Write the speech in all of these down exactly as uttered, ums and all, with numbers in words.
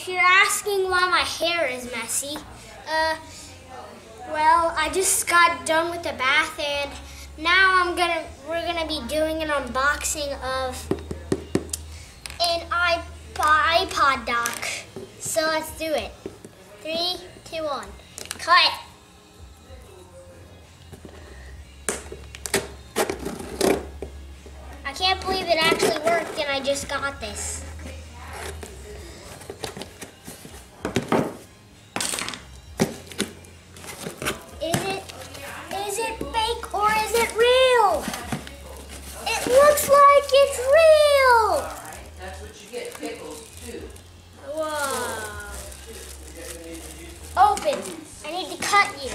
if you're asking why my hair is messy, uh, well, I just got done with the bath, and now I'm gonna we're gonna be doing an unboxing of an iPod, iPod dock. So let's do it. Three, two, one, cut. I can't believe it actually worked, and I just got this. Is it, is it fake or is it real? It looks like it's real. That's what you get, pickles too. Whoa. Open. I need to cut you.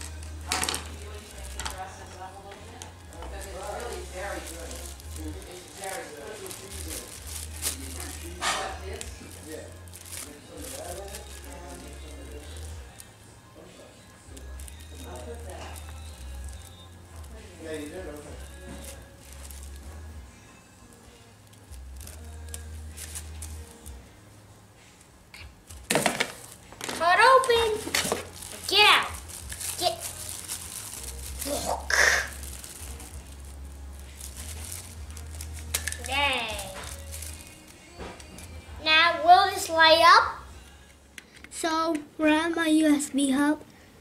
Yeah, you did, okay. Cut open. Get out. Get. Look. Dang. Now, will this light up? So, we're at my U S B hub.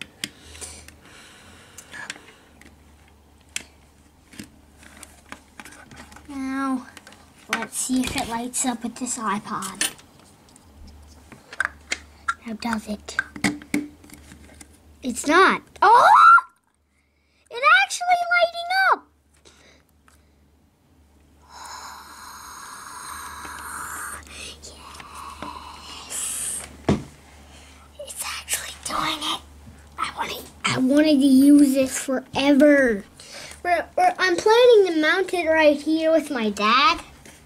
Now, let's see if it lights up with this iPod. How does it? It's not. Oh! It's actually lighting up! Yes! It's actually doing it. I wanted, I wanted to use this forever. We're, we're, I'm planning to mount it right here with my dad.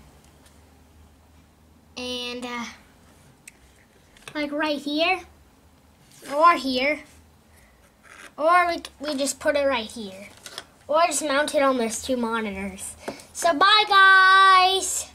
And, uh, like right here, or here, or we, we just put it right here, or just mount it on those two monitors. So bye, guys!